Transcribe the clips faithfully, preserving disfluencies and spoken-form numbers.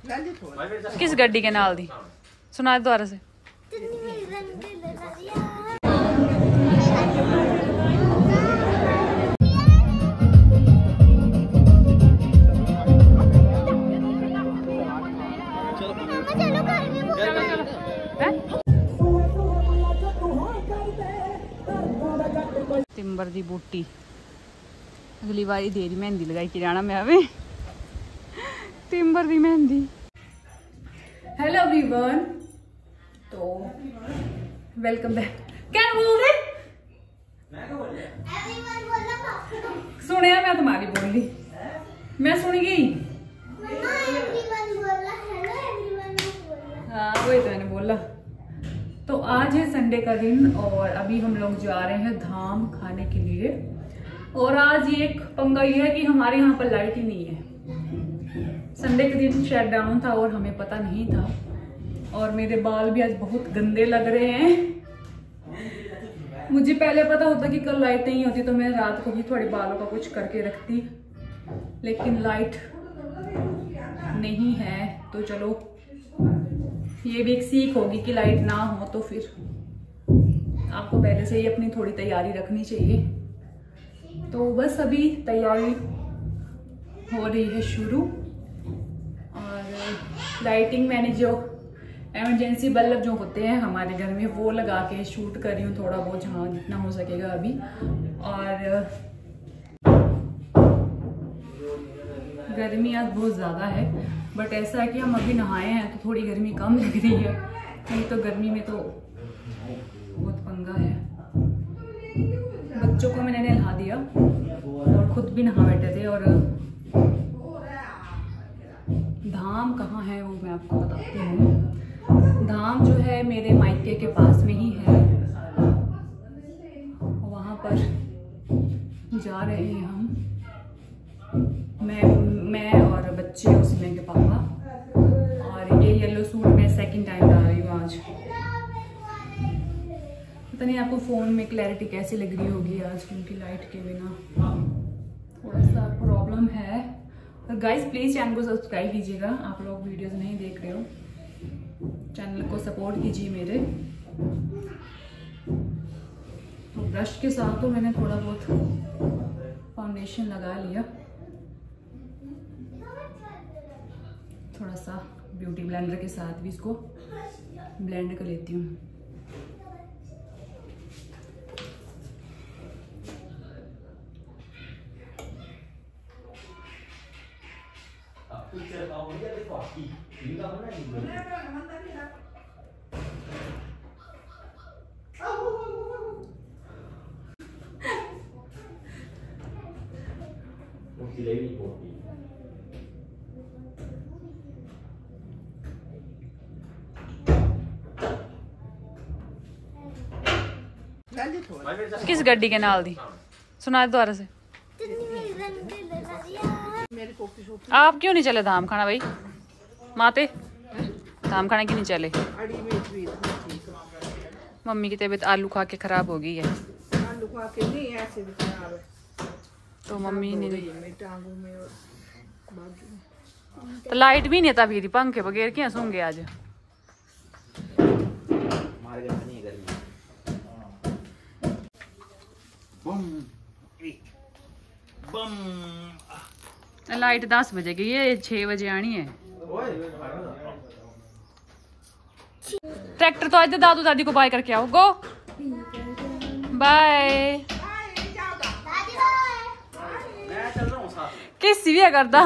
किस गड्डी के नाल दी सुना दोबारा से। तिंबर दी बूटी अगली बारी देरी मेहंदी लगाई के जाना मैं अभी तिंबर दी मेहंदी। हेलो एवरीवन, तो वेलकम बैक। क्या बोल रहे सुनिया मैं तुम्हारी बोल ली, मैं सुन गई। हाँ वही तो मैंने बोला। तो आज है संडे का दिन और अभी हम लोग जा रहे हैं धाम खाने के लिए। और आज ये एक पंगा ये है कि हमारे यहाँ पर लाइट ही नहीं है। संडे के दिन शट डाउन था और हमें पता नहीं था। और मेरे बाल भी आज बहुत गंदे लग रहे हैं। मुझे पहले पता होता कि कल लाइट नहीं होती तो मैं रात को ही थोड़े बालों का कुछ करके रखती, लेकिन लाइट नहीं है तो चलो ये भी एक सीख होगी कि लाइट ना हो तो फिर आपको पहले से ही अपनी थोड़ी तैयारी रखनी चाहिए। तो बस अभी तैयारी हो रही है शुरू। और लाइटिंग मैंने जो इमरजेंसी बल्ब जो होते हैं हमारे घर में वो लगा के शूट कर रही हूँ थोड़ा बहुत जहाँ जितना हो सकेगा अभी। और गर्मी आज बहुत ज़्यादा है, बट ऐसा है कि हम अभी नहाए हैं तो थोड़ी गर्मी कम लग रही है, नहीं तो गर्मी में तो बहुत पंगा है। बच्चों को मैंने नहा दिया और खुद भी नहा बैठे थे। और धाम कहाँ है वो मैं आपको बताती हूँ। धाम जो है मेरे मायके के पास में ही है, वहाँ पर जा रहे हैं हम, मैं मैं और बच्चे उसमें के पापा। और ये येलो सूट मैं सेकंड टाइम ला रही हूँ आज। पता नहीं आपको फ़ोन में क्लैरिटी कैसी लग रही होगी आज, क्योंकि लाइट के बिना थोड़ा सा प्रॉब्लम है। और गाइस प्लीज़ चैनल को सब्सक्राइब कीजिएगा, आप लोग वीडियोस नहीं देख रहे हो, चैनल को सपोर्ट कीजिए मेरे। तो ब्रश के साथ तो मैंने थोड़ा बहुत फाउंडेशन लगा लिया, थोड़ा सा ब्यूटी ब्लेंडर के साथ भी इसको ब्लेंड कर लेती हूँ। किस गड्डी के नाल दी सुना दोबारा से। आप क्यों नहीं चले धाम खाना भाई? माते धाम खाना क्यों नहीं चले? मम्मी की तबीयत आलू खा के खराब हो गई है। आलू खा के नहीं ऐसे भी खराब है। तो मम्मी ने तो लाइट भी नहीं था फिर पंखे बगैर क्या सोंगे आज। लाइट दस बजे की है, छह बजे आनी है। ट्रैक्टर तो आज दादू दादी को बाय करके आओ। Go bye. किसी भी करता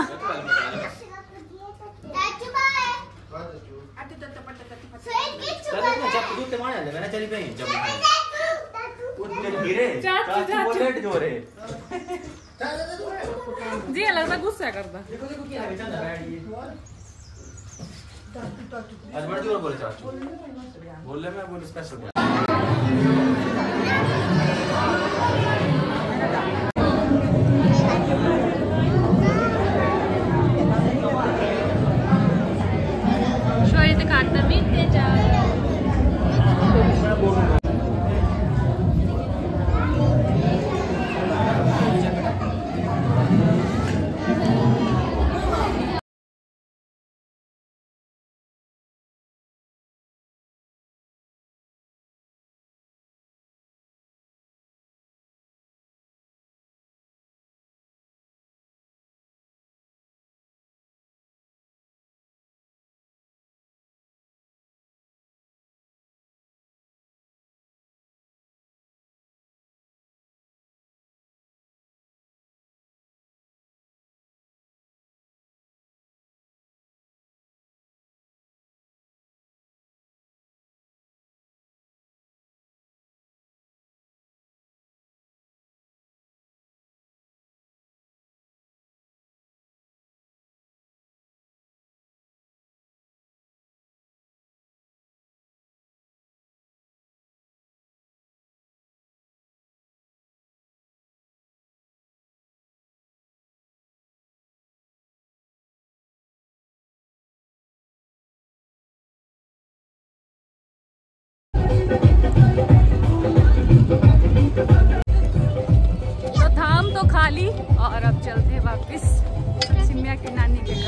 जी लगता गुस्सा करता। आज बड़ी जोर बोले चाचू, बोले मैं बोल स्पेशल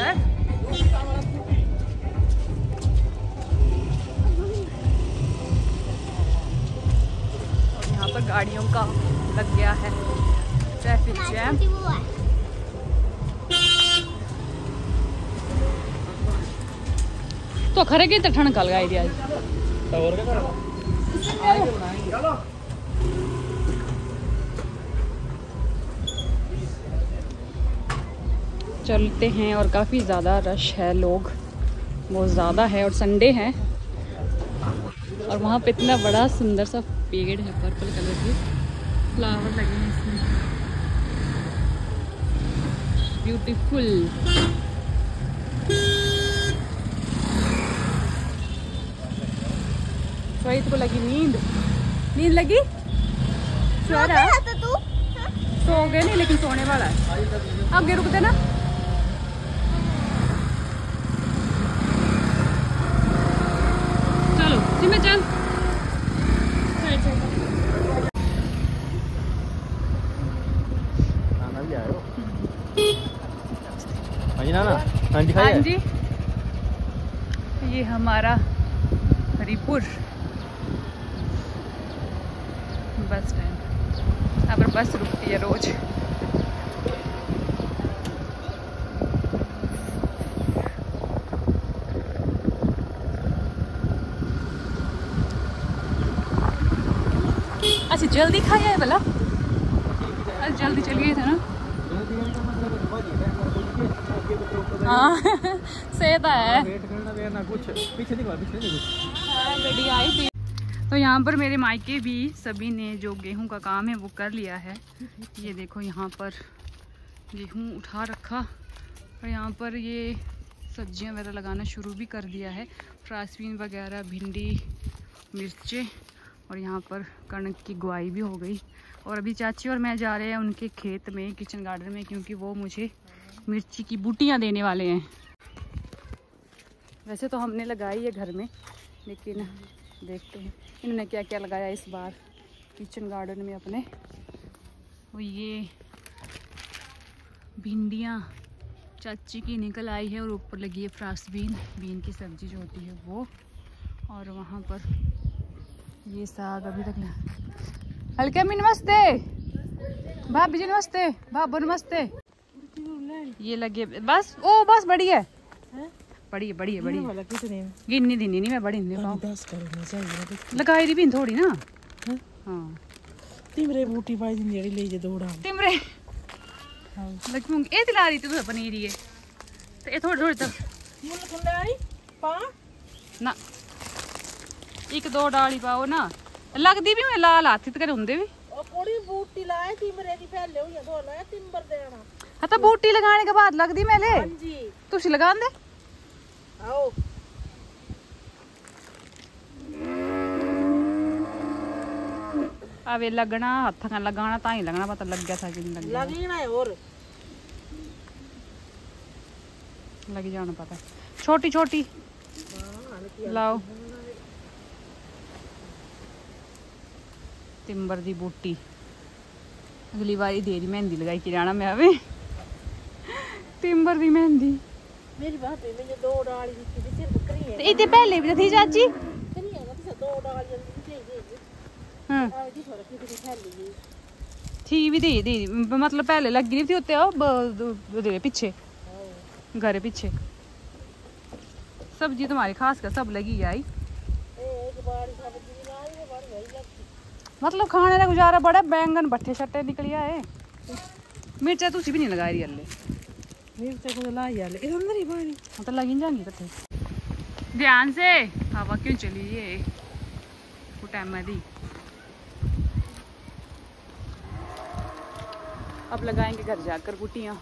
इधर। और यहाँ पर गाड़ियों का लग गया है ट्रैफिक जैम। तो खरे की ठंड निकल गई थी आज। चलते हैं और काफ़ी ज़्यादा रश है, लोग बहुत ज़्यादा है और संडे है। और वहाँ पे इतना बड़ा सुंदर सा पेड़ है, पर्पल कलर के फ्लावर लगे हैं इसमें, ब्यूटीफुल। श्वेत को लगी नींद, नींद लगी श्वेता? सो गए नहीं, लेकिन सोने वाला है। आगे रुक देना। चलो जिम्मे चल। हाँ जी, ये हमारा हरिपुर बस स्टैंड, यहाँ पर बस रुकती है रोज। अच्छा जल्दी खाया है भला? आज जल्दी चल गए थे ना। हाँ सेहत है। गड्डी आई थी। तो यहाँ पर मेरे मायके भी सभी ने जो गेहूं का काम है वो कर लिया है। ये देखो यहाँ पर गेहूं उठा रखा और यहाँ पर ये सब्जियां वगैरह लगाना शुरू भी कर दिया है, फ्रांसबीन वगैरह, भिंडी, मिर्चें। और यहाँ पर कणक की गुआई भी हो गई। और अभी चाची और मैं जा रहे हैं उनके खेत में, किचन गार्डन में, क्योंकि वो मुझे मिर्ची की बूटियाँ देने वाले हैं। वैसे तो हमने लगाई है घर में, लेकिन देखते हैं इन्होंने क्या क्या लगाया इस बार किचन गार्डन में अपने। वो ये भिंडियाँ चाची की निकल आई है और ऊपर लगी है फ्रांसबीन, बीन की सब्जी जो होती है वो। और वहाँ पर ये साग अभी तक लगा। हल्के में नमस्ते भाभी जी, नमस्ते भाभो, नमस्ते। ये लगे बस, ओ बस बड़ी है, बड़ी है, बड़ी है, बड़ी है। गिननी दिनी नहीं मैं, बड़ी नहीं लगाई रही भी थोड़ी ना। हाँ तिमरे बूटी पाई दिन जेड़ी ले जे दोड़ा तिमरे लग ए दिला रही तू पनीर ये तो ए थोड़ी थोड़ी तक मुल खुंडाई पा ना एक दो डाली पाओ ना, लगदी भी मैं लाल हाथी ते हुंदे भी। ओ कोड़ी बूटी लाए तिमरे दी पहले हो या धोला है तिंबर देना। हां तो बूटी लगाने के बाद लगदी मैं ले। हां जी तुसी लगा दे। आओ आवे लगना हाथ का लगाना ता ही लगना, पता लग गया था कि नहीं लग गया। लगना है और लग जाना पता। छोटी छोटी लाओ तिंबर दी बूटी। अगली बारी देरी मेहंदी लगाई किराना में आवे तिंबर दी मेहंदी। मेरी बात है, मैं दो डाली दी थी सिर्फ बकरी है। इतने पहले भी थी चाची। बकरी है ना, तो दो डाली जल्दी दे दे। हां आ जी थोड़ा कितनी फैली गई थी भी दे दे, मतलब पहले लगी नहीं थी होते ओ पीछे घर पीछे। सब्जी तुम्हारी खास कर सब लगी आई। एक बारी सब्जी लाई है, बारी वही लगती। मतलब खाने का गुजारा बड़ा। बैंगन भट्ठे शट्टे निकलिया है। मिर्चा तुसी भी नहीं लगाई रही हल्ले? मिर्चा को लाई यार इधर अंदर ही पानी हम तो लगी जाएंगी कथे। ध्यान से हवा क्यों चली है वो टाइम दी। अब लगाएंगे घर जाकर बूटियाँ।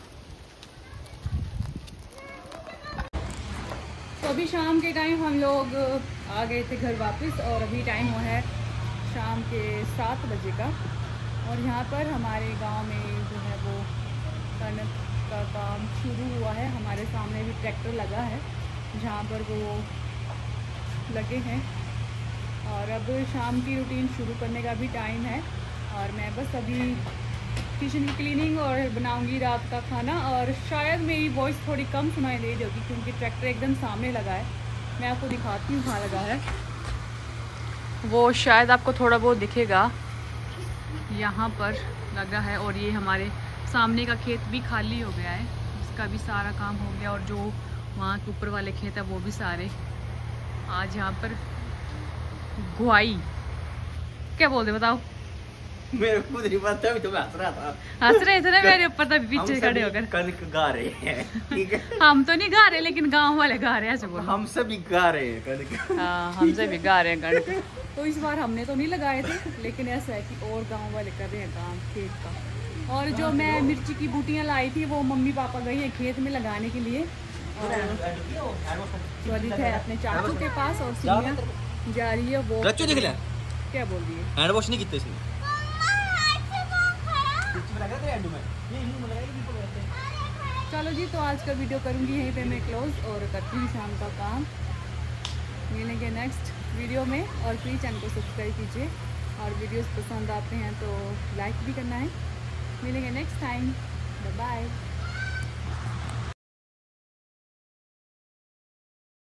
तो अभी शाम के टाइम हम लोग आ गए थे घर वापस और अभी टाइम हुआ है शाम के सात बजे का। और यहाँ पर हमारे गांव में जो है वो कणक का काम शुरू हुआ है। हमारे सामने भी ट्रैक्टर लगा है जहाँ पर वो लगे हैं। और अब शाम की रूटीन शुरू करने का भी टाइम है और मैं बस अभी किचन की क्लीनिंग और बनाऊंगी रात का खाना। और शायद मेरी वॉइस थोड़ी कम सुनाई दे देगी क्योंकि ट्रैक्टर एकदम सामने लगा है। मैं आपको दिखाती हूँ कहाँ लगा है, वो शायद आपको थोड़ा बहुत दिखेगा, यहाँ पर लगा है। और ये हमारे सामने का खेत भी खाली हो गया है, उसका भी सारा काम हो गया। और जो वहाँ के ऊपर वाले खेत है वो भी सारे आज यहाँ पर गुआई क्या बोलते बताओ। मेरे को नहीं पता, अभी तो मैं हंस रहा था। हंस रहे थे ना मेरे ऊपर, तभी पीछे खड़े होकर। कनक गा रहे हैं, ठीक है। हम तो नहीं गा रहे, लेकिन गांव वाले गा रहे हैं, ऐसे बोलो। हम सभी गा रहे हैं कनक। हाँ, हमसे भी गा रहे हैं कनक। तो इस बार हमने तो नहीं लगाए थे, लेकिन ऐसा है कि और गांव वाले कर रहे हैं काम खेत का। और जो मैं मिर्ची की बूटियाँ लाई थी वो मम्मी पापा गई है खेत में लगाने के लिए। और स्वरित है अपने चाचू के पास और सिमिया जा रही है। वो क्या बोल रही है? हैंड वॉश नहीं किते इसने। चलो जी, तो आज का वीडियो करूँगी यहीं पे मैं क्लोज और करती हूँ शाम का काम। मिलेंगे नेक्स्ट वीडियो में, और प्लीज़ चैनल को सब्सक्राइब कीजिए, और वीडियोस पसंद आते हैं तो लाइक भी करना है। मिलेंगे नेक्स्ट टाइम, बाय बाय।